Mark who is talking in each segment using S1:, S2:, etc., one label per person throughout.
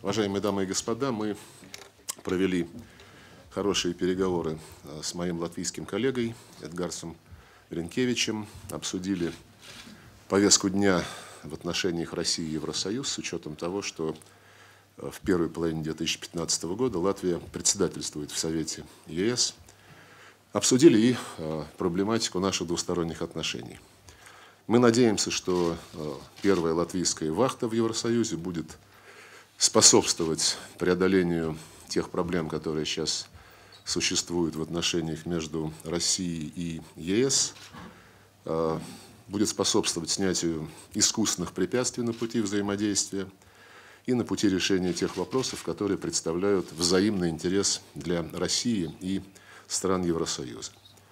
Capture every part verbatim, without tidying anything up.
S1: Уважаемые дамы и господа, мы провели хорошие переговоры с моим латвийским коллегой Эдгарсом Ринкевичем, обсудили повестку дня в отношениях России и Евросоюз с учетом того, что в первой половине две тысячи пятнадцатого года Латвия председательствует в Совете ЕС. Обсудили и проблематику наших двусторонних отношений. Мы надеемся, что первая латвийская вахта в Евросоюзе будет способствовать преодолению тех проблем, которые сейчас существуют в отношениях между Россией и ЕС, будет способствовать снятию искусственных препятствий на пути взаимодействия и на пути решения тех вопросов, которые представляют взаимный интерес для России и стран Евросоюза.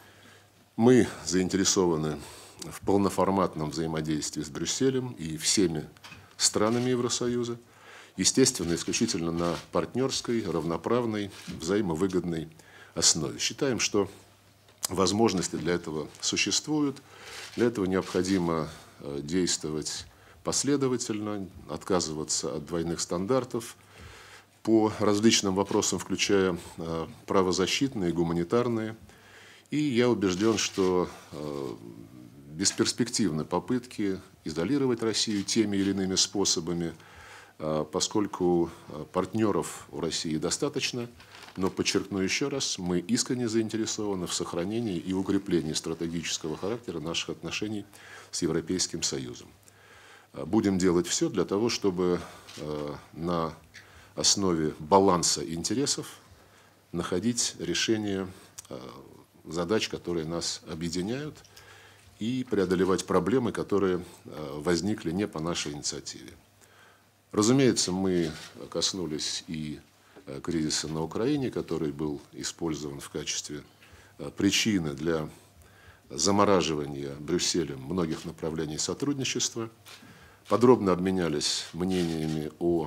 S1: Мы заинтересованы в полноформатном взаимодействии с Брюсселем и всеми странами Евросоюза, естественно, исключительно на партнерской, равноправной, взаимовыгодной основе. Считаем, что возможности для этого существуют. Для этого необходимо действовать последовательно, отказываться от двойных стандартов по различным вопросам, включая правозащитные, гуманитарные. И я убежден, что бесперспективны попытки изолировать Россию теми или иными способами, поскольку партнеров у России достаточно, но, подчеркну еще раз, мы искренне заинтересованы в сохранении и укреплении стратегического характера наших отношений с Европейским Союзом. Будем делать все для того, чтобы на основе баланса интересов находить решение задач, которые нас объединяют, и преодолевать проблемы, которые возникли не по нашей инициативе. Разумеется, мы коснулись и кризиса на Украине, который был использован в качестве причины для замораживания Брюсселем многих направлений сотрудничества. Подробно обменялись мнениями о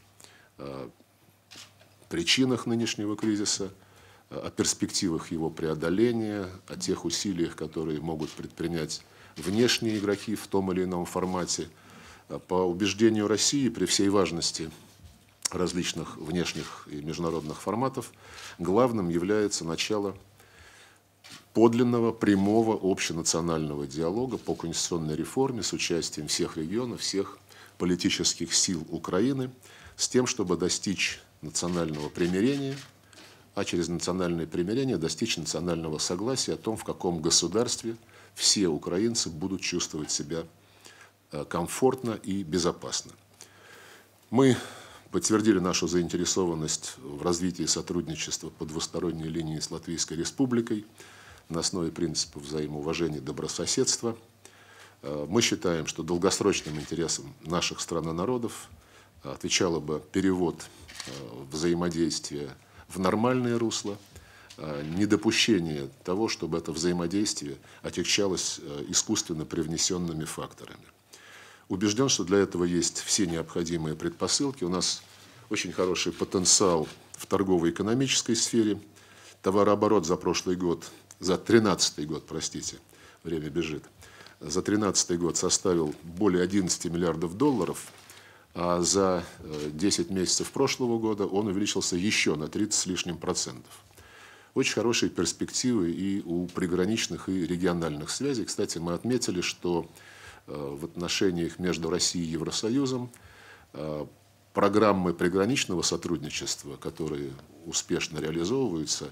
S1: причинах нынешнего кризиса, о перспективах его преодоления, о тех усилиях, которые могут предпринять внешние игроки в том или ином формате. По убеждению России, при всей важности различных внешних и международных форматов, главным является начало подлинного, прямого, общенационального диалога по конституционной реформе с участием всех регионов, всех политических сил Украины, с тем, чтобы достичь национального примирения, а через национальное примирение достичь национального согласия о том, в каком государстве все украинцы будут чувствовать себя комфортно и безопасно. Мы подтвердили нашу заинтересованность в развитии сотрудничества по двусторонней линии с Латвийской Республикой на основе принципов взаимоуважения и добрососедства. Мы считаем, что долгосрочным интересам наших стран и народов отвечало бы перевод взаимодействия в нормальное русло, недопущение того, чтобы это взаимодействие отягчалось искусственно привнесенными факторами. Убежден, что для этого есть все необходимые предпосылки. У нас очень хороший потенциал в торгово-экономической сфере. Товарооборот за прошлый год, за тринадцатый год, простите, время бежит, за тринадцатый год составил более одиннадцати миллиардов долларов, а за десять месяцев прошлого года он увеличился еще на тридцать с лишним процентов. Очень хорошие перспективы и у приграничных и региональных связей. Кстати, мы отметили, что в отношениях между Россией и Евросоюзом программы приграничного сотрудничества, которые успешно реализовываются,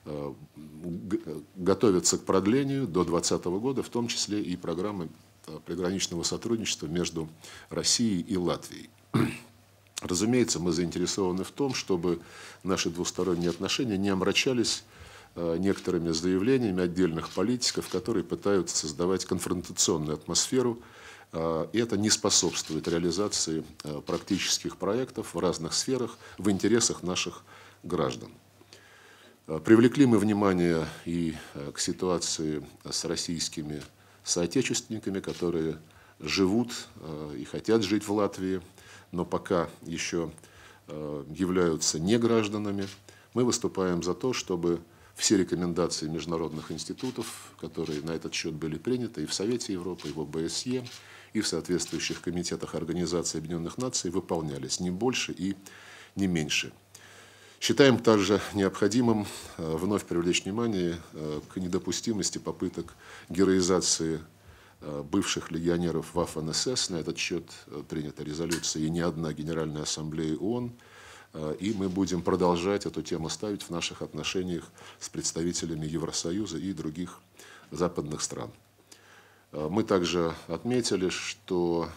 S1: готовятся к продлению до две тысячи двадцатого года, в том числе и программы приграничного сотрудничества между Россией и Латвией. Разумеется, мы заинтересованы в том, чтобы наши двусторонние отношения не омрачались некоторыми заявлениями отдельных политиков, которые пытаются создавать конфронтационную атмосферу, и это не способствует реализации практических проектов в разных сферах в интересах наших граждан. Привлекли мы внимание и к ситуации с российскими соотечественниками, которые живут и хотят жить в Латвии, но пока еще являются не гражданами. Мы выступаем за то, чтобы все рекомендации международных институтов, которые на этот счет были приняты и в Совете Европы, и в О Б С Е, и в соответствующих комитетах Организации Объединенных Наций, выполнялись не больше и не меньше. Считаем также необходимым вновь привлечь внимание к недопустимости попыток героизации бывших легионеров Waffen эс эс. На этот счет принята резолюция и не одна Генеральная Ассамблея ООН. И мы будем продолжать эту тему ставить в наших отношениях с представителями Евросоюза и других западных стран. Мы также отметили, что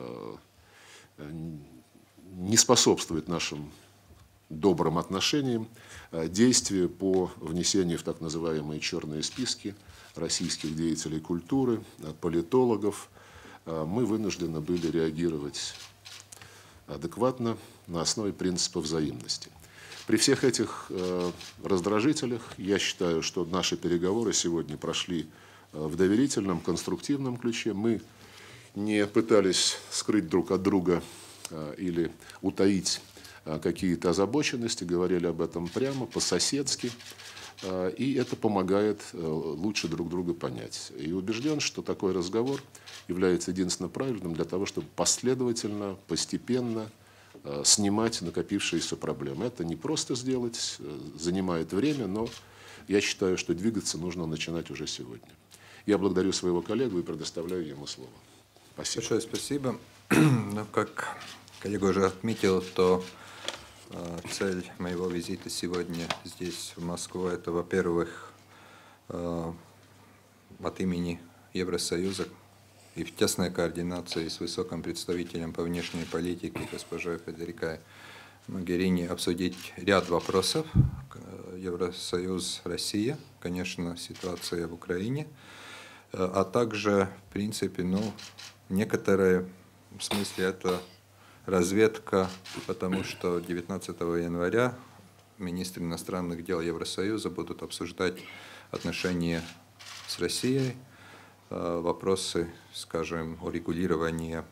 S1: не способствует нашим добрым отношениям действия по внесению в так называемые черные списки российских деятелей культуры, политологов. Мы вынуждены были реагировать адекватно на основе принципа взаимности. При всех этих раздражителях я считаю, что наши переговоры сегодня прошли в доверительном, конструктивном ключе. Мы не пытались скрыть друг от друга или утаить какие-то озабоченности, говорили об этом прямо, по-соседски, и это помогает лучше друг друга понять. И убежден, что такой разговор является единственно правильным для того, чтобы последовательно, постепенно снимать накопившиеся проблемы. Это не просто сделать, занимает время, но я считаю, что двигаться нужно начинать уже сегодня. Я благодарю своего коллегу и предоставляю ему слово. Спасибо.
S2: Большое спасибо. Ну, как коллега уже отметил, то э, цель моего визита сегодня здесь, в Москву, это, во-первых, э, от имени Евросоюза и в тесной координации с высоким представителем по внешней политике госпожой Федерикой Могерини обсудить ряд вопросов. Евросоюз, Россия, конечно, ситуация в Украине, а также, в принципе, ну, некоторые, в смысле, это разведка, потому что девятнадцатого января министры иностранных дел Евросоюза будут обсуждать отношения с Россией, вопросы, скажем, о регулировании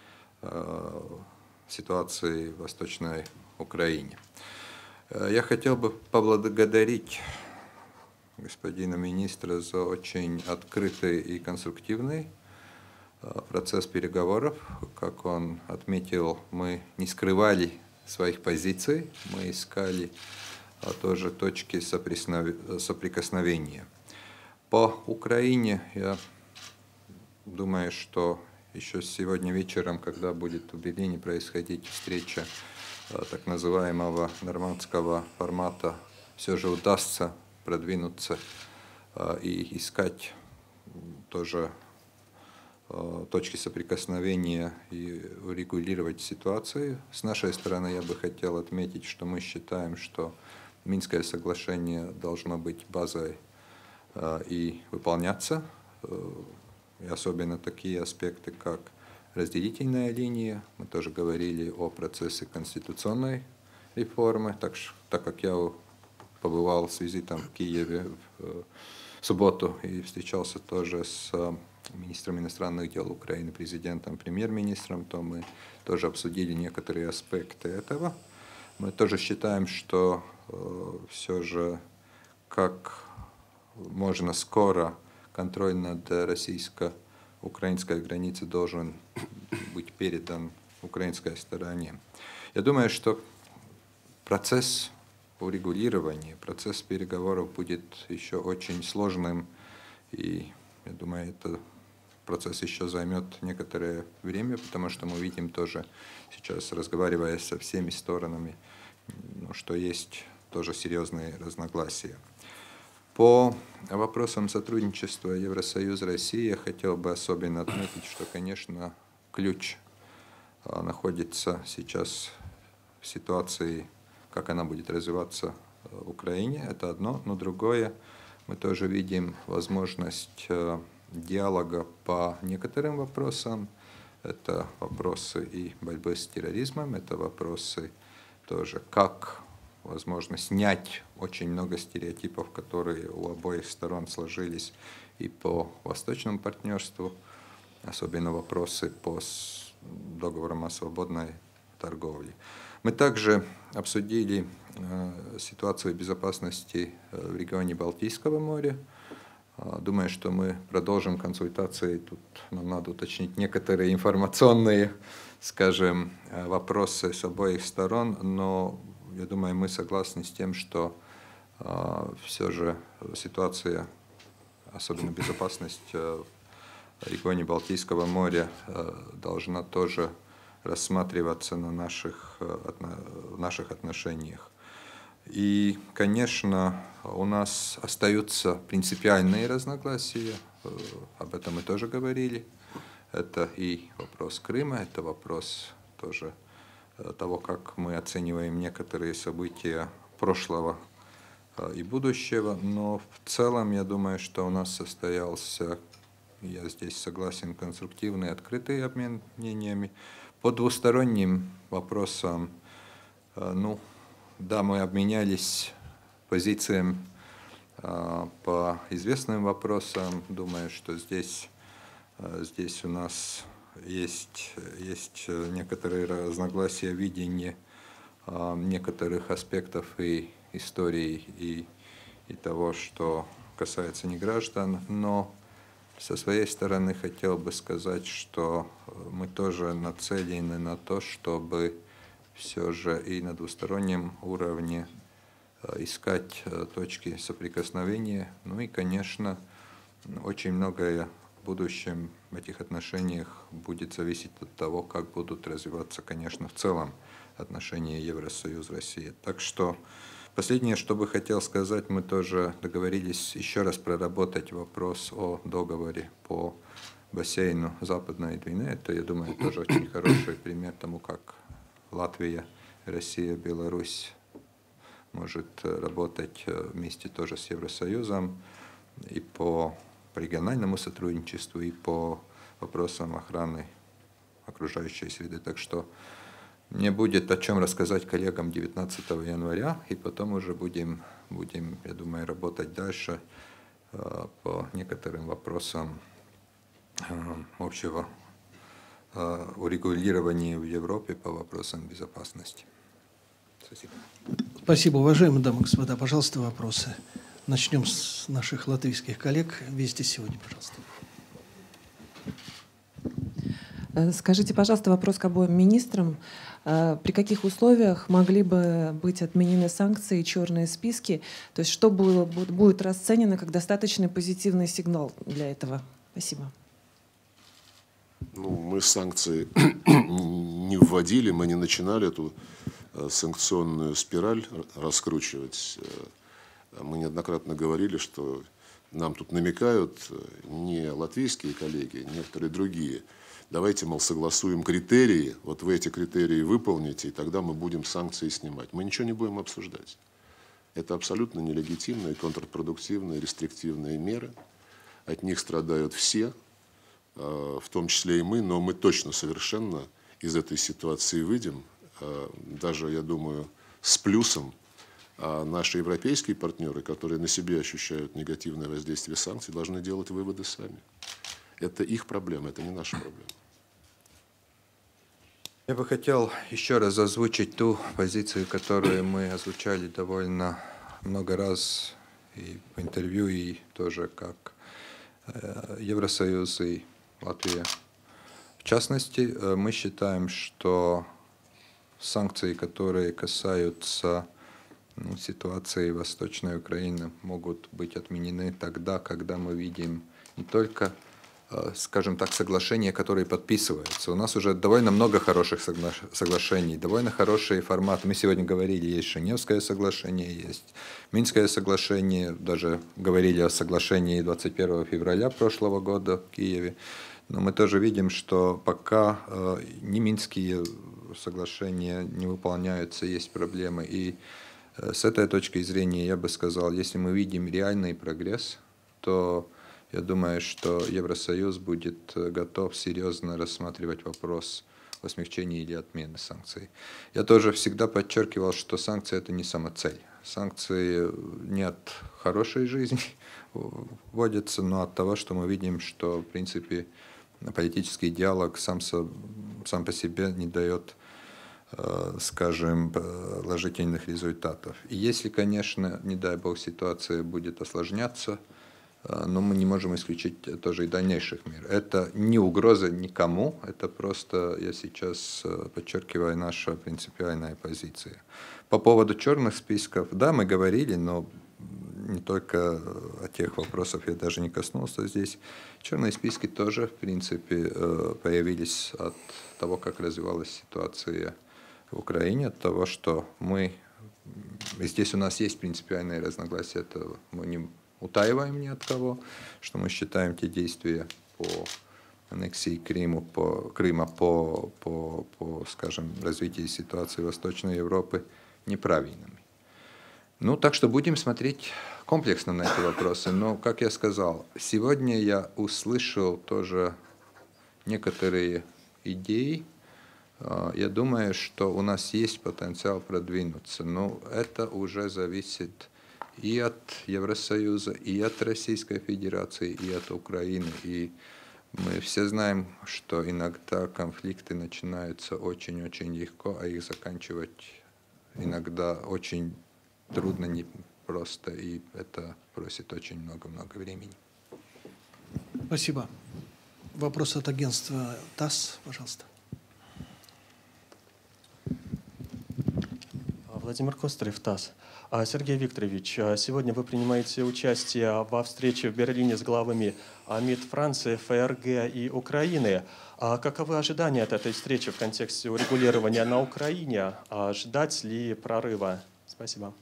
S2: ситуации в Восточной Украине. Я хотел бы поблагодарить господина министра за очень открытый и конструктивный процесс переговоров. Как он отметил, мы не скрывали своих позиций, мы искали тоже точки соприкосновения. По Украине я думаю, что еще сегодня вечером, когда будет в Берлине происходить встреча так называемого нормандского формата, все же удастся продвинуться и искать тоже точки соприкосновения и урегулировать ситуацию. С нашей стороны я бы хотел отметить, что мы считаем, что Минское соглашение должно быть базой и выполняться. И особенно такие аспекты, как разделительная линия. Мы тоже говорили о процессе конституционной реформы, так, так как я побывал с визитом в Киеве в субботу и встречался тоже с министром иностранных дел Украины, президентом, премьер-министром, то мы тоже обсудили некоторые аспекты этого. Мы тоже считаем, что э, все же как можно скоро контроль над российско-украинской границей должен быть передан украинской стороне. Я думаю, что процесс урегулирования, процесс переговоров будет еще очень сложным, и я думаю, этот процесс еще займет некоторое время, потому что мы видим тоже сейчас, разговаривая со всеми сторонами, ну, что есть тоже серьезные разногласия. По вопросам сотрудничества Евросоюз-Россия я хотел бы особенно отметить, что, конечно, ключ находится сейчас в ситуации, как она будет развиваться в Украине, это одно, но другое, мы тоже видим возможность диалога по некоторым вопросам. Это вопросы и борьбы с терроризмом, это вопросы тоже, как возможно снять очень много стереотипов, которые у обоих сторон сложились и по восточному партнерству, особенно вопросы по договорам о свободной торговле. Мы также обсудили э, ситуацию безопасности в регионе Балтийского моря. Думаю, что мы продолжим консультации. Тут нам надо уточнить некоторые информационные, скажем, вопросы с обоих сторон, но я думаю, мы согласны с тем, что все же ситуация, особенно безопасность в регионе Балтийского моря, должна тоже рассматриваться на наших, в наших отношениях. И, конечно, у нас остаются принципиальные разногласия, об этом мы тоже говорили. Это и вопрос Крыма, это вопрос тоже того, как мы оцениваем некоторые события прошлого и будущего. Но в целом, я думаю, что у нас состоялся, я здесь согласен, конструктивный, открытый обмен мнениями. По двусторонним вопросам, ну, да, мы обменялись позициями по известным вопросам. Думаю, что здесь, здесь у нас есть, есть некоторые разногласия в видении некоторых аспектов и истории, и, и того, что касается неграждан. Но со своей стороны хотел бы сказать, что мы тоже нацелены на то, чтобы все же и на двустороннем уровне искать точки соприкосновения. Ну и, конечно, очень многое в будущем в этих отношениях будет зависеть от того, как будут развиваться, конечно, в целом отношения Евросоюз-Россия. Так что последнее, что бы хотел сказать, мы тоже договорились еще раз проработать вопрос о договоре по бассейну Западной Двины. Это, я думаю, тоже очень хороший пример тому, как Латвия, Россия, Беларусь может работать вместе тоже с Евросоюзом и по региональному сотрудничеству, и по вопросам охраны окружающей среды. Так что мне будет о чем рассказать коллегам девятнадцатого января, и потом уже будем, будем, я думаю, работать дальше по некоторым вопросам общего урегулирования в Европе по вопросам безопасности. Спасибо.
S3: Спасибо, уважаемые дамы и господа. Пожалуйста, вопросы. Начнем с наших латвийских коллег. Вести сегодня, пожалуйста.
S4: Скажите, пожалуйста, вопрос к обоим министрам. При каких условиях могли бы быть отменены санкции и черные списки? То есть что было, будет расценено как достаточный позитивный сигнал для этого? Спасибо.
S1: Ну, мы санкции не вводили, мы не начинали эту санкционную спираль раскручивать. Мы неоднократно говорили, что нам тут намекают не латвийские коллеги, некоторые другие. Давайте, мол, согласуем критерии, вот вы эти критерии выполните, и тогда мы будем санкции снимать. Мы ничего не будем обсуждать. Это абсолютно нелегитимные, контрпродуктивные, рестриктивные меры. От них страдают все, в том числе и мы, но мы точно совершенно из этой ситуации выйдем, даже, я думаю, с плюсом. А наши европейские партнеры, которые на себе ощущают негативное воздействие санкций, должны делать выводы сами. Это их проблема, это не наша проблема.
S2: Я бы хотел еще раз озвучить ту позицию, которую мы озвучали довольно много раз и в интервью, и тоже как Евросоюз и Латвия. В частности, мы считаем, что санкции, которые касаются ну, ситуации Восточной Украины, могут быть отменены тогда, когда мы видим не только, скажем так, соглашения, которые подписываются. У нас уже довольно много хороших согла соглашений, довольно хороший формат. Мы сегодня говорили, есть Женевское соглашение, есть Минское соглашение, даже говорили о соглашении двадцать первого февраля прошлого года в Киеве. Но мы тоже видим, что пока э, не Минские соглашения не выполняются, есть проблемы. И э, с этой точки зрения я бы сказал, если мы видим реальный прогресс, то я думаю, что Евросоюз будет готов серьезно рассматривать вопрос о смягчении или отмене санкций. Я тоже всегда подчеркивал, что санкции – это не самоцель. Санкции не от хорошей жизни вводятся, но от того, что мы видим, что, в принципе, политический диалог сам, со, сам по себе не дает, скажем, положительных результатов. И если, конечно, не дай бог, ситуация будет осложняться, но мы не можем исключить тоже и дальнейших мер. Это не угроза никому, это просто, я сейчас подчеркиваю, наша принципиальная позиция. По поводу черных списков, да, мы говорили, но не только о тех вопросах я даже не коснулся здесь. Черные списки тоже, в принципе, появились от того, как развивалась ситуация в Украине, от того, что мы, здесь у нас есть принципиальные разногласия, это мы не утаиваем ни от кого, что мы считаем те действия по аннексии Крыму, по, Крыма, по, по, по, скажем, развитию ситуации в Восточной Европе неправильными. Ну, так что будем смотреть комплексно на эти вопросы. Но, как я сказал, сегодня я услышал тоже некоторые идеи. Я думаю, что у нас есть потенциал продвинуться, но это уже зависит и от Евросоюза, и от Российской Федерации, и от Украины. И мы все знаем, что иногда конфликты начинаются очень-очень легко, а их заканчивать иногда очень трудно, непросто, и это просит очень много-много времени.
S3: Спасибо. Вопрос от агентства ТАСС, пожалуйста.
S5: Владимир Костырев, ТАСС. Сергей Викторович, сегодня вы принимаете участие во встрече в Берлине с главами МИД Франции, ФРГ и Украины. Каковы ожидания от этой встречи в контексте урегулирования на Украине? Ждать ли прорыва? Спасибо.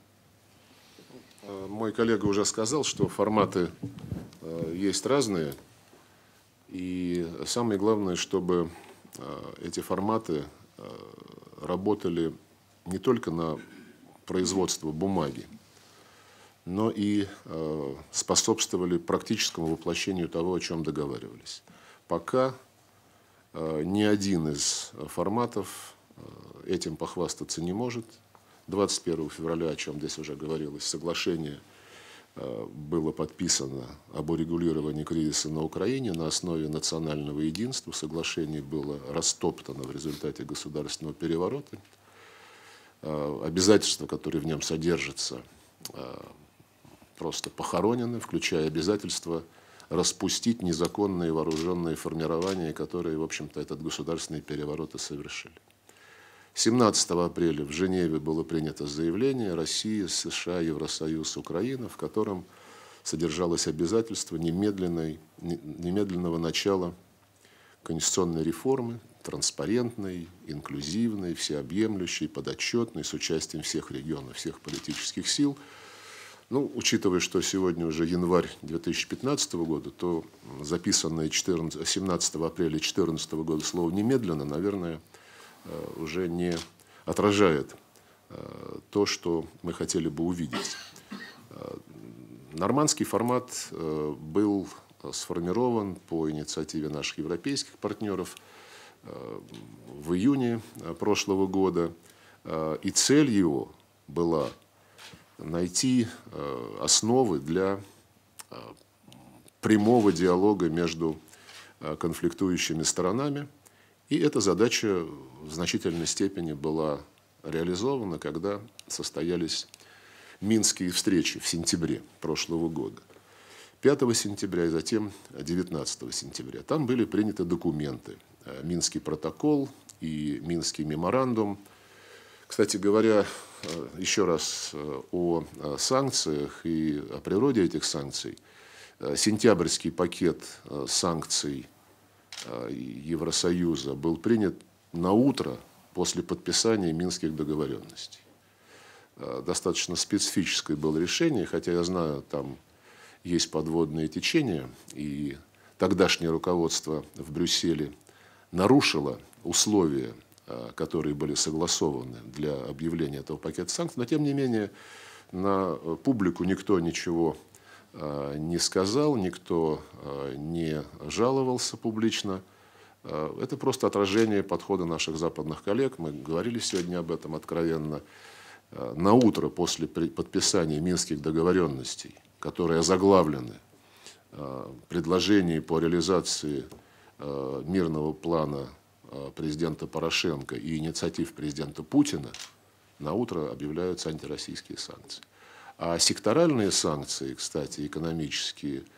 S1: Мой коллега уже сказал, что форматы есть разные. И самое главное, чтобы эти форматы работали не только на производство бумаги, но и способствовали практическому воплощению того, о чем договаривались. Пока ни один из форматов этим похвастаться не может. двадцать первого февраля, о чем здесь уже говорилось, соглашение было подписано об урегулировании кризиса на Украине на основе национального единства. Соглашение было растоптано в результате государственного переворота. Обязательства, которые в нем содержатся, просто похоронены, включая обязательство распустить незаконные вооруженные формирования, которые, в общем-то, этот государственный переворот и совершили. семнадцатого апреля в Женеве было принято заявление России, США, Евросоюз, Украина, в котором содержалось обязательство немедленной, немедленного начала конституционной реформы, транспарентной, инклюзивной, всеобъемлющей, подотчетной, с участием всех регионов, всех политических сил. Ну, учитывая, что сегодня уже январь две тысячи пятнадцатого года, то записанное семнадцатого апреля две тысячи четырнадцатого года слово «немедленно», наверное, уже не отражает то, что мы хотели бы увидеть. Нормандский формат был сформирован по инициативе наших европейских партнеров в июне прошлого года, и цель его была найти основы для прямого диалога между конфликтующими сторонами, и эта задача в значительной степени была реализована, когда состоялись минские встречи в сентябре прошлого года. пятого сентября и затем девятнадцатого сентября. Там были приняты документы. Минский протокол и Минский меморандум. Кстати говоря, еще раз о санкциях и о природе этих санкций. Сентябрьский пакет санкций Евросоюза был принят на утро после подписания Минских договоренностей. Достаточно специфическое было решение, хотя я знаю, там есть подводные течения, и тогдашнее руководство в Брюсселе нарушило условия, которые были согласованы для объявления этого пакета санкций, но тем не менее на публику никто ничего не сказал, никто не жаловался публично. Это просто отражение подхода наших западных коллег. Мы говорили сегодня об этом откровенно. На утро после подписания Минских договоренностей, которые озаглавлены предложением по реализации мирного плана президента Порошенко и инициатив президента Путина, на утро объявляются антироссийские санкции. А секторальные санкции, кстати, экономические,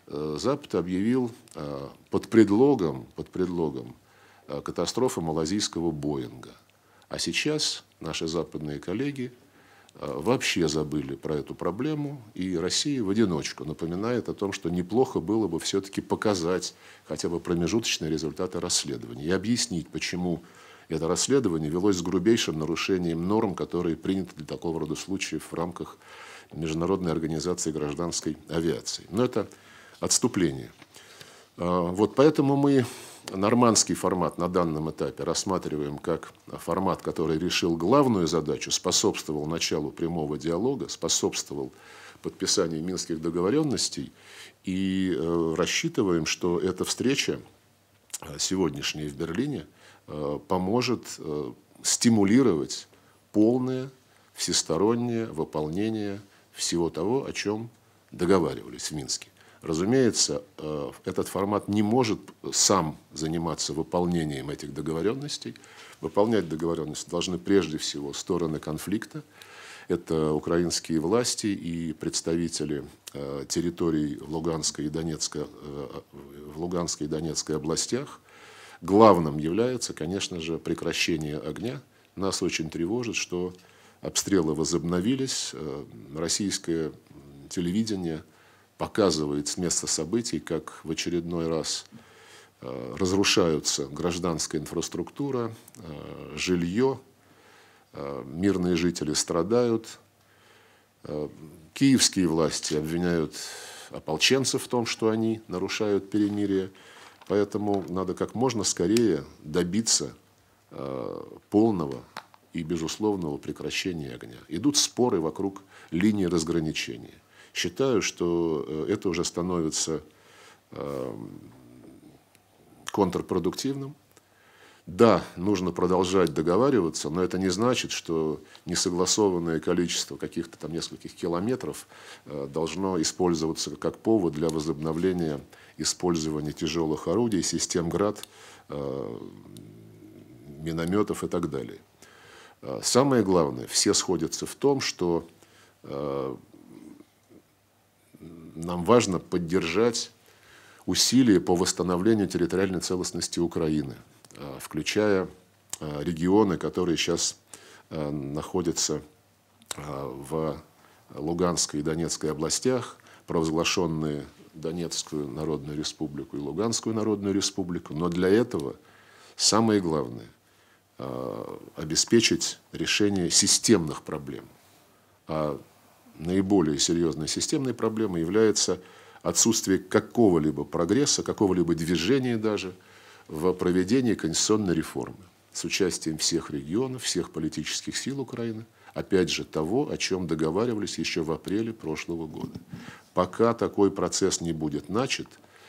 S1: Запад объявил под предлогом, под предлогом катастрофы малазийского Боинга. А сейчас наши западные коллеги вообще забыли про эту проблему, и Россия в одиночку напоминает о том, что неплохо было бы все-таки показать хотя бы промежуточные результаты расследования и объяснить, почему это расследование велось с грубейшим нарушением норм, которые приняты для такого рода случаев в рамках Международной организации гражданской авиации. Но это отступление. Вот поэтому мы нормандский формат на данном этапе рассматриваем как формат, который решил главную задачу, способствовал началу прямого диалога, способствовал подписанию минских договоренностей, и рассчитываем, что эта встреча сегодняшняя в Берлине поможет стимулировать полное всестороннее выполнение всего того, о чем договаривались в Минске. Разумеется, этот формат не может сам заниматься выполнением этих договоренностей. Выполнять договоренности должны прежде всего стороны конфликта. Это украинские власти и представители территорий в Луганской и Донецкой, в Луганской и Донецкой областях. Главным является, конечно же, прекращение огня. Нас очень тревожит, что обстрелы возобновились. Российское телевидение показывает с места событий, как в очередной раз разрушаются гражданская инфраструктура, жилье, мирные жители страдают. Киевские власти обвиняют ополченцев в том, что они нарушают перемирие. Поэтому надо как можно скорее добиться полного и безусловного прекращения огня. Идут споры вокруг линии разграничения. Считаю, что это уже становится контрпродуктивным. Да, нужно продолжать договариваться, но это не значит, что несогласованное количество каких-то там нескольких километров должно использоваться как повод для возобновления использования тяжелых орудий, систем ГРАД, минометов и так далее. Самое главное, все сходятся в том, что нам важно поддержать усилия по восстановлению территориальной целостности Украины, включая регионы, которые сейчас находятся в Луганской и Донецкой областях, провозглашенные Донецкую Народную Республику и Луганскую Народную Республику. Но для этого самое главное – обеспечить решение системных проблем. А наиболее серьезной системной проблемой является отсутствие какого-либо прогресса, какого-либо движения даже в проведении конституционной реформы с участием всех регионов, всех политических сил Украины, опять же того, о чем договаривались еще в апреле прошлого года. Пока такой процесс не будет начат,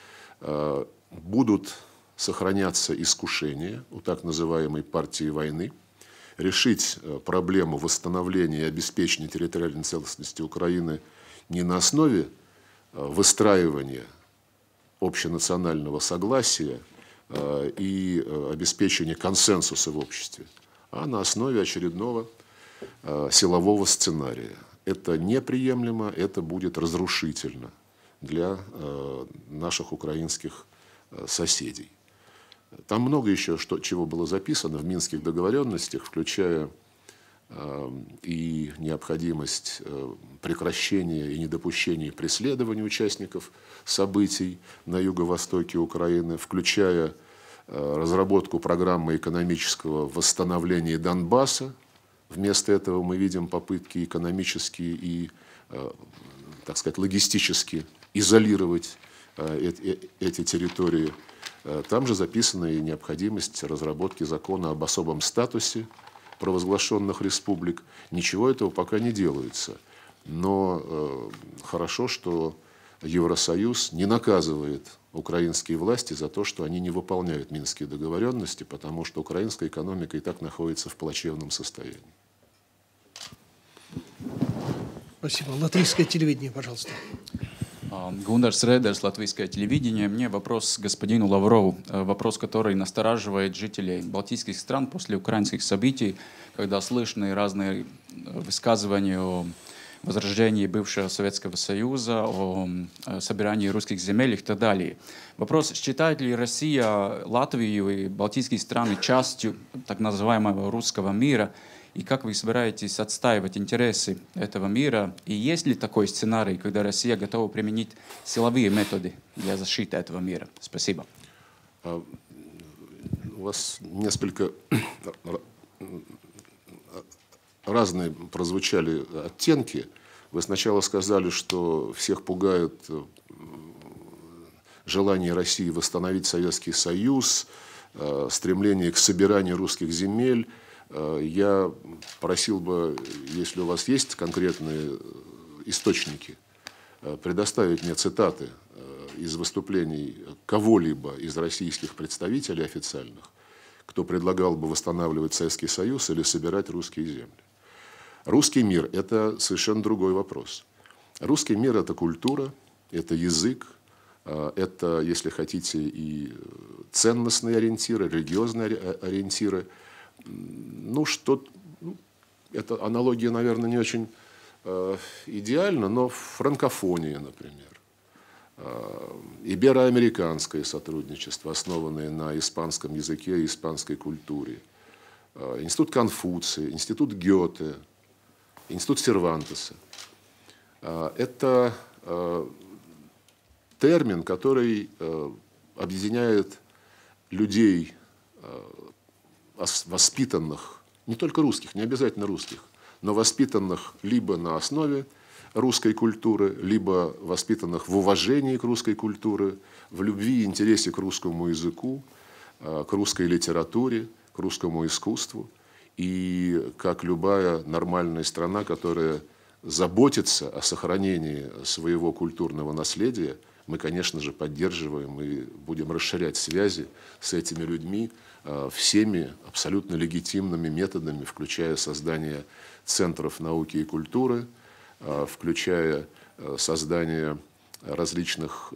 S1: будут сохраняться искушения у так называемой партии войны решить проблему восстановления и обеспечения территориальной целостности Украины не на основе выстраивания общенационального согласия и обеспечения консенсуса в обществе, а на основе очередного силового сценария. Это неприемлемо, это будет разрушительно для наших украинских соседей. Там много еще что, чего было записано в минских договоренностях, включая э, и необходимость э, прекращения и недопущения преследования участников событий на юго-востоке Украины, включая э, разработку программы экономического восстановления Донбасса. Вместо этого мы видим попытки экономически и, э, так сказать, логистически изолировать э, эти, эти территории. Там же записана и необходимость разработки закона об особом статусе провозглашенных республик. Ничего этого пока не делается. Но э, хорошо, что Евросоюз не наказывает украинские власти за то, что они не выполняют минские договоренности, потому что украинская экономика и так находится в плачевном состоянии.
S3: Спасибо. Латвийское телевидение, пожалуйста.
S6: Гундарс Редерс, латвийское телевидение. Мне вопрос к господину Лаврову. Вопрос, который настораживает жителей балтийских стран после украинских событий, когда слышны разные высказывания о возрождении бывшего Советского Союза, о собирании русских земель и так далее. Вопрос, считает ли Россия Латвию и Балтийские страны частью так называемого русского мира, и как вы собираетесь отстаивать интересы этого мира, и есть ли такой сценарий, когда Россия готова применить силовые методы для защиты этого мира? Спасибо.
S1: У вас несколько разные прозвучали оттенки. Вы сначала сказали, что всех пугает желание России восстановить Советский Союз, стремление к собиранию русских земель. Я просил бы, если у вас есть конкретные источники, предоставить мне цитаты из выступлений кого-либо из российских представителей официальных, кто предлагал бы восстанавливать Советский Союз или собирать русские земли. Русский мир – это совершенно другой вопрос. Русский мир – это культура, это язык, это, если хотите, и ценностные ориентиры, религиозные ориентиры. Ну, что, ну, эта аналогия, наверное, не очень э, идеальна, но франкофония, например. Ибероамериканское сотрудничество, основанное на испанском языке и испанской культуре, Институт Конфуция, Институт Гёте, Институт Сервантеса. Это термин, который объединяет людей, воспитанных, не только русских, не обязательно русских, но воспитанных либо на основе русской культуры, либо воспитанных в уважении к русской культуре, в любви и интересе к русскому языку, к русской литературе, к русскому искусству. И как любая нормальная страна, которая заботится о сохранении своего культурного наследия, мы, конечно же, поддерживаем и будем расширять связи с этими людьми всеми абсолютно легитимными методами, включая создание центров науки и культуры, включая создание различных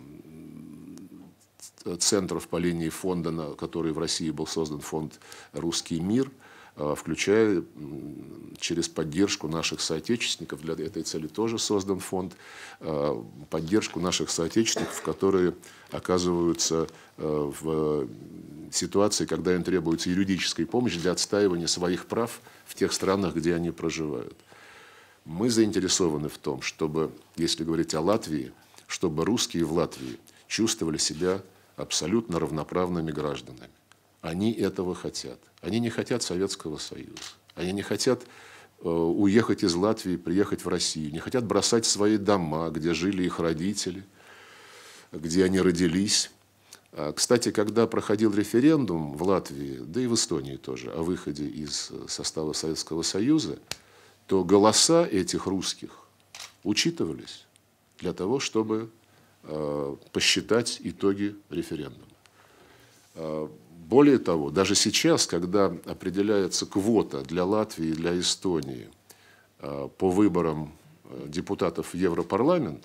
S1: центров по линии фонда, который в России был создан фонд «Русский мир», включая через поддержку наших соотечественников, для этой цели тоже создан фонд, поддержку наших соотечественников, которые оказываются в ситуации, когда им требуется юридическая помощь для отстаивания своих прав в тех странах, где они проживают. Мы заинтересованы в том, чтобы, если говорить о Латвии, чтобы русские в Латвии чувствовали себя абсолютно равноправными гражданами. Они этого хотят. Они не хотят Советского Союза. Они не хотят э, уехать из Латвии, приехать в Россию. Не хотят бросать свои дома, где жили их родители, где они родились. Кстати, когда проходил референдум в Латвии, да и в Эстонии тоже, о выходе из состава Советского Союза, то голоса этих русских учитывались для того, чтобы э, посчитать итоги референдума. Э, более того, даже сейчас, когда определяется квота для Латвии и для Эстонии э, по выборам депутатов в Европарламент,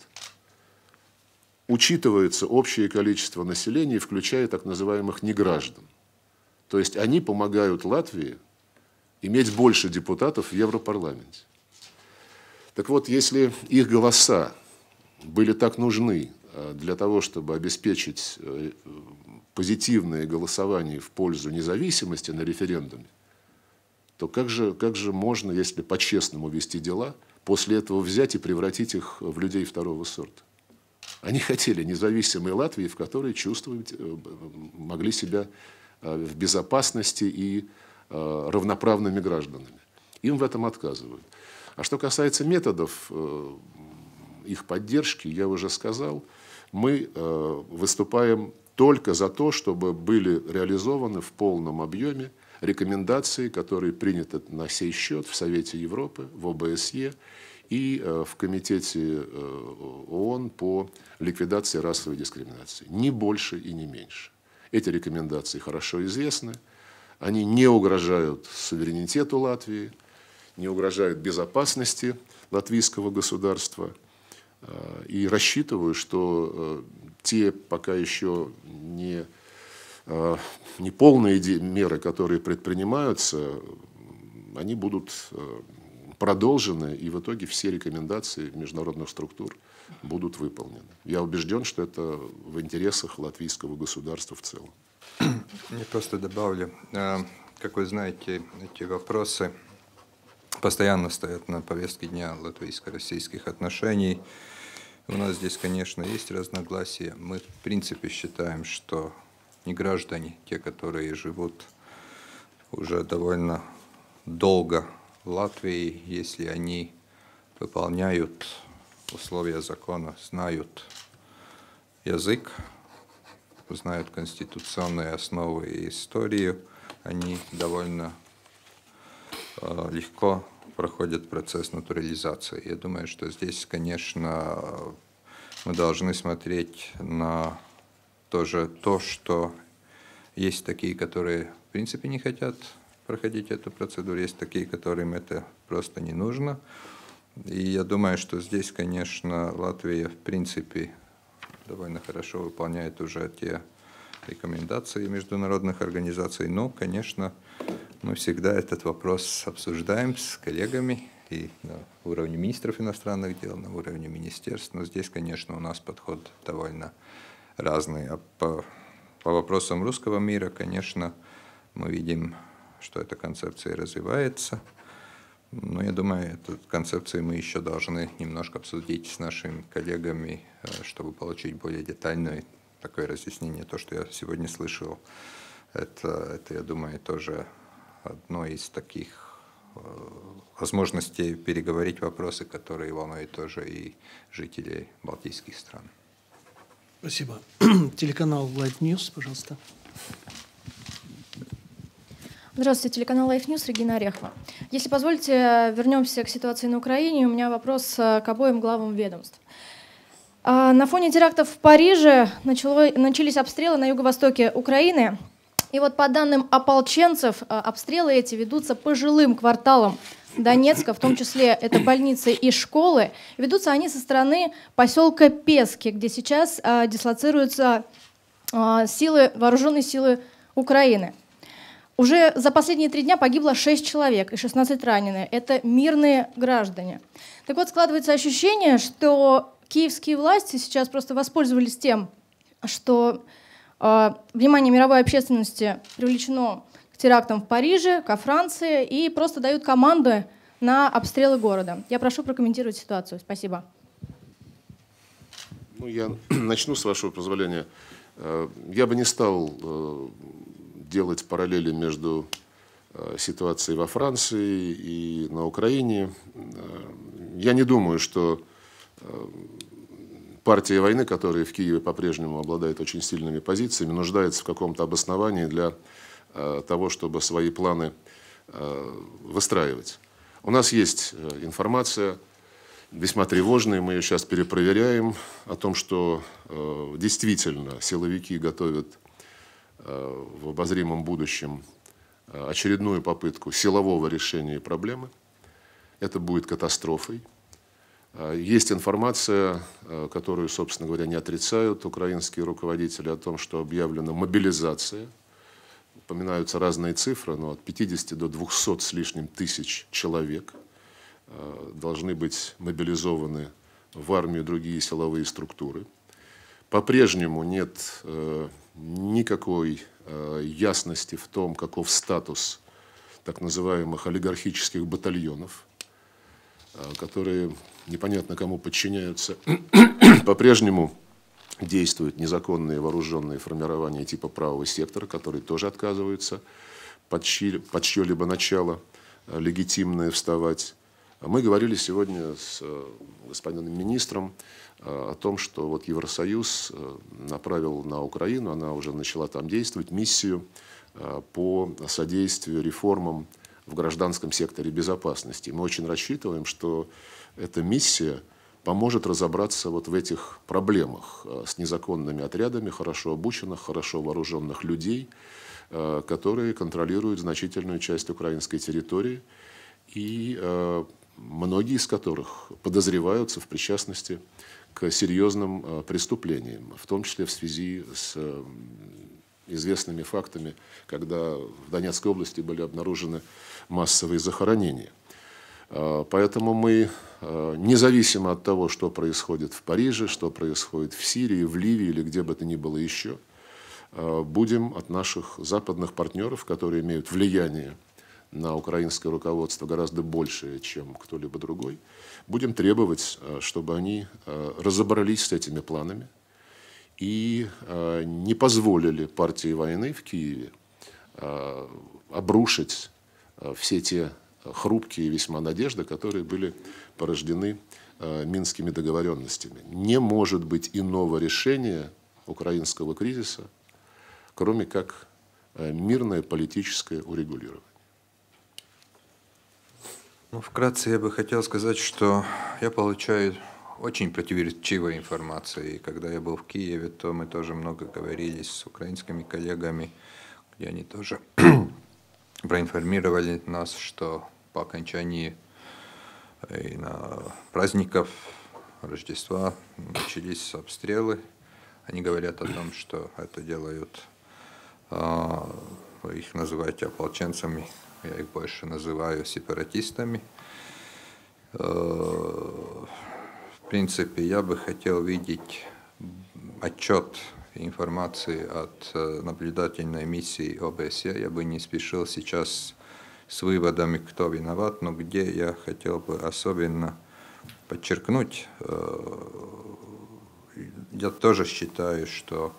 S1: учитывается общее количество населения, включая так называемых неграждан. То есть они помогают Латвии иметь больше депутатов в Европарламенте. Так вот, если их голоса были так нужны для того, чтобы обеспечить позитивное голосование в пользу независимости на референдуме, то как же, как же можно, если по-честному вести дела, после этого взять и превратить их в людей второго сорта? Они хотели независимой Латвии, в которой чувствовать, могли себя в безопасности и равноправными гражданами. Им в этом отказывают. А что касается методов их поддержки, я уже сказал, мы выступаем только за то, чтобы были реализованы в полном объеме рекомендации, которые приняты на сей счет в Совете Европы, в О Бэ Эс Е и в Комитете ООН по ликвидации расовой дискриминации. Ни больше и ни меньше. Эти рекомендации хорошо известны. Они не угрожают суверенитету Латвии, не угрожают безопасности латвийского государства. И рассчитываю, что те пока еще не, не полные меры, которые предпринимаются, они будут продолжены, и в итоге все рекомендации международных структур будут выполнены. Я убежден, что это в интересах латвийского государства в целом.
S2: Я просто добавлю, как вы знаете, эти вопросы постоянно стоят на повестке дня латвийско-российских отношений. У нас здесь, конечно, есть разногласия. Мы, в принципе, считаем, что не граждане, те, которые живут уже довольно долго в Латвии, если они выполняют условия закона, знают язык, знают конституционные основы и историю, они довольно э, легко проходит процесс натурализации. Я думаю, что здесь, конечно, мы должны смотреть на тоже то, что есть такие, которые в принципе не хотят проходить эту процедуру, есть такие, которым это просто не нужно. И я думаю, что здесь, конечно, Латвия в принципе довольно хорошо выполняет уже те рекомендации международных организаций, но, конечно, мы всегда этот вопрос обсуждаем с коллегами и на уровне министров иностранных дел, на уровне министерств. Но здесь, конечно, у нас подход довольно разный. А по, по вопросам русского мира, конечно, мы видим, что эта концепция развивается. Но я думаю, эту концепцию мы еще должны немножко обсудить с нашими коллегами, чтобы получить более детальное такое разъяснение. То, что я сегодня слышал, это, это я думаю, тоже одно из таких э, возможностей переговорить вопросы, которые волнуют тоже и жителей балтийских стран.
S3: Спасибо. Телеканал Life News, пожалуйста.
S7: Здравствуйте, телеканал Life News, Регина Орехова. Если позволите, вернемся к ситуации на Украине. У меня вопрос к обоим главам ведомств. На фоне терактов в Париже начало, начались обстрелы на юго-востоке Украины. И вот по данным ополченцев, обстрелы эти ведутся по жилым кварталам Донецка, в том числе это больницы и школы. Ведутся они со стороны поселка Пески, где сейчас дислоцируются силы, вооруженные силы Украины. Уже за последние три дня погибло шесть человек и шестнадцать ранены. Это мирные граждане. Так вот, складывается ощущение, что киевские власти сейчас просто воспользовались тем, что э, внимание мировой общественности привлечено к терактам в Париже, ко Франции, и просто дают команды на обстрелы города. Я прошу прокомментировать ситуацию. Спасибо.
S1: Ну, я начну, с вашего позволения. Я бы не стал делать параллели между ситуацией во Франции и на Украине. Я не думаю, что партия войны, которая в Киеве по-прежнему обладает очень сильными позициями, нуждается в каком-то обосновании для того, чтобы свои планы выстраивать. У нас есть информация весьма тревожная, мы ее сейчас перепроверяем, о том, что действительно силовики готовят в обозримом будущем очередную попытку силового решения проблемы. Это будет катастрофой. Есть информация, которую, собственно говоря, не отрицают украинские руководители, о том, что объявлена мобилизация. Упоминаются разные цифры, но от пятидесяти до двухсот с лишним тысяч человек должны быть мобилизованы в армию и другие силовые структуры. По-прежнему нет никакой ясности в том, каков статус так называемых олигархических батальонов, которые непонятно кому подчиняются. По-прежнему действуют незаконные вооруженные формирования типа правого сектора, которые тоже отказываются под чье-либо начало легитимное вставать. Мы говорили сегодня с господином министром о том, что вот Евросоюз направил на Украину, она уже начала там действовать, миссию по содействию реформам в гражданском секторе безопасности. Мы очень рассчитываем, что эта миссия поможет разобраться вот в этих проблемах с незаконными отрядами хорошо обученных, хорошо вооруженных людей, которые контролируют значительную часть украинской территории, и многие из которых подозреваются в причастности к серьезным преступлениям, в том числе в связи с известными фактами, когда в Донецкой области были обнаружены массовые захоронения. Поэтому мы, независимо от того, что происходит в Париже, что происходит в Сирии, в Ливии или где бы то ни было еще, будем от наших западных партнеров, которые имеют влияние на украинское руководство гораздо большее, чем кто-либо другой, будем требовать, чтобы они разобрались с этими планами и не позволили партии войны в Киеве обрушить все те хрупкие весьма надежды, которые были порождены Минскими договоренностями. Не может быть иного решения украинского кризиса, кроме как мирное политическое урегулирование.
S2: Ну, вкратце я бы хотел сказать, что я получаю очень противоречивой информации. И когда я был в Киеве, то мы тоже много говорили с украинскими коллегами, где они тоже проинформировали нас, что по окончании праздников Рождества начались обстрелы. Они говорят о том, что это делают, вы их называете ополченцами, я их больше называю сепаратистами. В принципе, я бы хотел видеть отчет информации от наблюдательной миссии О Бэ Эс Е. Я бы не спешил сейчас с выводами, кто виноват, но где я хотел бы особенно подчеркнуть, я тоже считаю, что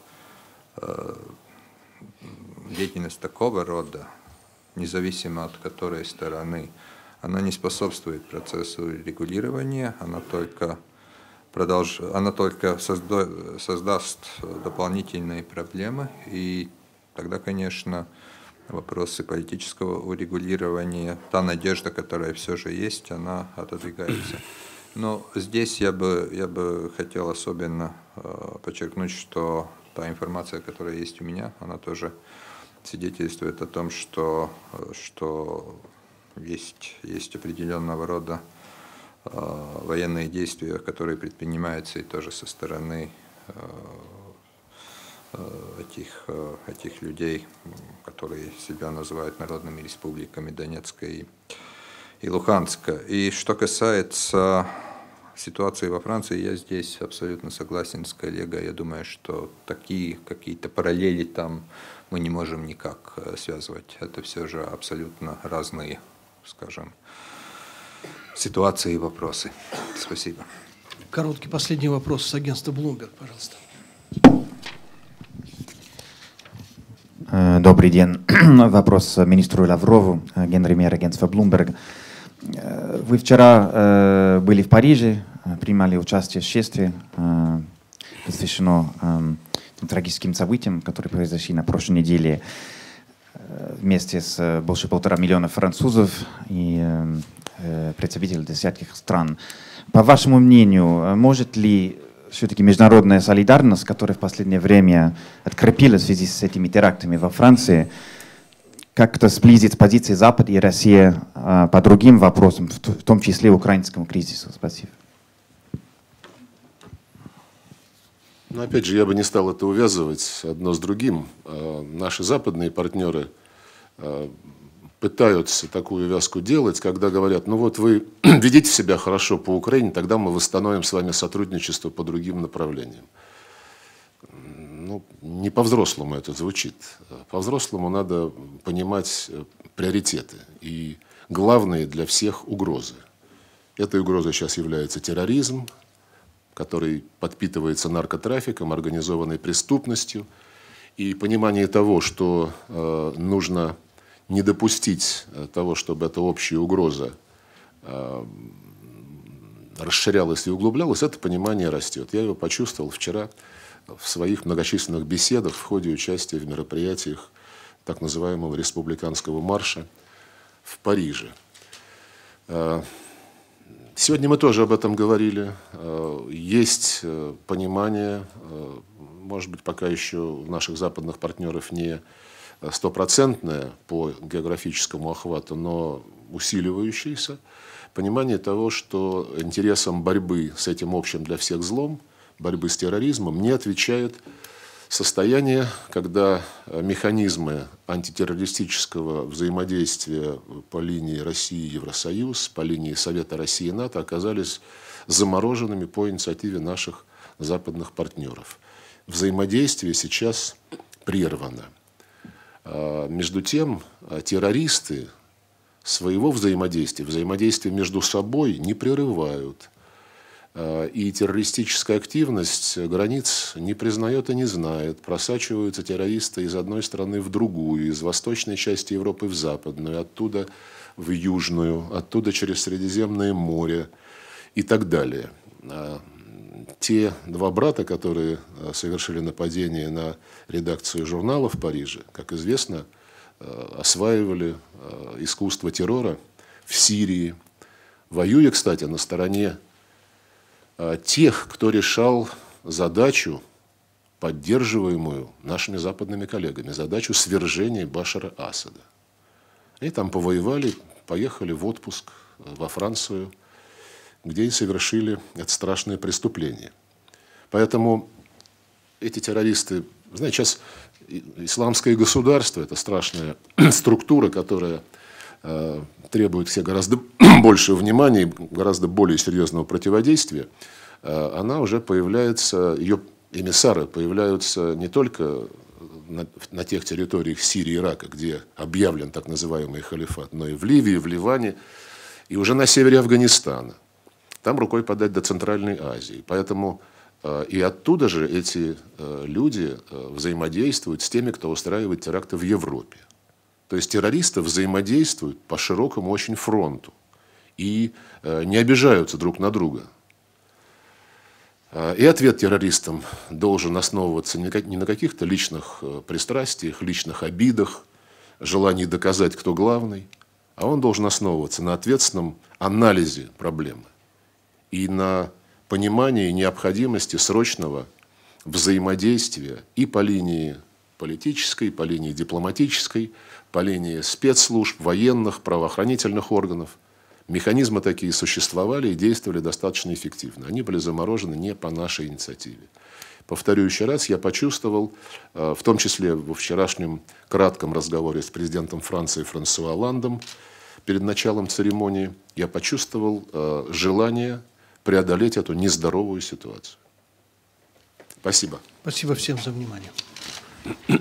S2: деятельность такого рода, независимо от которой стороны, она не способствует процессу регулирования, она только, продолж... она только созда... создаст дополнительные проблемы, и тогда, конечно, вопросы политического урегулирования, та надежда, которая все же есть, она отодвигается. Но здесь я бы, я бы хотел особенно подчеркнуть, что та информация, которая есть у меня, она тоже свидетельствует о том, что, что есть, есть определенного рода э, военные действия, которые предпринимаются и тоже со стороны э, э, этих, э, этих людей, которые себя называют народными республиками Донецка и, и Луганска. И что касается ситуации во Франции, я здесь абсолютно согласен с коллегой. Я думаю, что такие какие-то параллели там мы не можем никак связывать. Это все же абсолютно разные, скажем, ситуации и вопросы. Спасибо.
S3: Короткий последний вопрос с агентства Bloomberg, пожалуйста.
S8: Добрый день. Вопрос министру Лаврову, генпремьер агентства Bloomberg. Вы вчера были в Париже, принимали участие в шествии, посвящено трагическим событиям, которые произошли на прошлой неделе вместе с больше полтора миллиона французов и представителей десятков стран. По вашему мнению, может ли все-таки международная солидарность, которая в последнее время открепилась в связи с этими терактами во Франции, как-то сблизить позиции Запада и России по другим вопросам, в том числе украинскому кризису? Спасибо.
S1: Но опять же, я бы не стал это увязывать одно с другим. Наши западные партнеры пытаются такую вязку делать, когда говорят, ну вот вы ведите себя хорошо по Украине, тогда мы восстановим с вами сотрудничество по другим направлениям. Ну, не по-взрослому это звучит. По-взрослому надо понимать приоритеты и главные для всех угрозы. Этой угрозой сейчас является терроризм, который подпитывается наркотрафиком, организованной преступностью, и понимание того, что э, нужно не допустить того, чтобы эта общая угроза э, расширялась и углублялась, это понимание растет. Я его почувствовал вчера в своих многочисленных беседах в ходе участия в мероприятиях так называемого республиканского марша в Париже. Э, Сегодня мы тоже об этом говорили. Есть понимание, может быть, пока еще у наших западных партнеров не стопроцентное по географическому охвату, но усиливающееся, понимание того, что интересам борьбы с этим общим для всех злом, борьбы с терроризмом, не отвечает состояние, когда механизмы антитеррористического взаимодействия по линии России-Евросоюз, по линии Совета России и НАТО оказались замороженными по инициативе наших западных партнеров. Взаимодействие сейчас прервано. Между тем, террористы своего взаимодействия, взаимодействия между собой не прерывают. И террористическая активность границ не признает и не знает. Просачиваются террористы из одной страны в другую, из восточной части Европы в западную, оттуда в южную, оттуда через Средиземное море и так далее. Те два брата, которые совершили нападение на редакцию журнала в Париже, как известно, осваивали искусство террора в Сирии, воюя, кстати, на стороне тех, кто решал задачу, поддерживаемую нашими западными коллегами, задачу свержения Башара Асада. И там повоевали, поехали в отпуск во Францию, где и совершили это страшное преступление. Поэтому эти террористы, знаете, сейчас исламское государство – это страшная структура, которая э, требует все гораздо большего внимания, гораздо более серьезного противодействия. Э, она уже появляется, ее эмиссары появляются не только на, на тех территориях Сирии и Ирака, где объявлен так называемый халифат, но и в Ливии, в Ливане, и уже на севере Афганистана. Там рукой подать до Центральной Азии. Поэтому э, и оттуда же эти э, люди э, взаимодействуют с теми, кто устраивает теракты в Европе. То есть террористы взаимодействуют по широкому очень фронту и э, не обижаются друг на друга. Э, и ответ террористам должен основываться не, как, не на каких-то личных э, пристрастиях, личных обидах, желании доказать, кто главный, а он должен основываться на ответственном анализе проблемы и на понимании необходимости срочного взаимодействия и по линии политической, по линии дипломатической, по линии спецслужб, военных, правоохранительных органов. Механизмы такие существовали и действовали достаточно эффективно. Они были заморожены не по нашей инициативе. Повторю еще раз, я почувствовал, в том числе во вчерашнем кратком разговоре с президентом Франции Франсуа Олландом перед началом церемонии, я почувствовал желание преодолеть эту нездоровую ситуацию. Спасибо.
S3: Спасибо всем за внимание.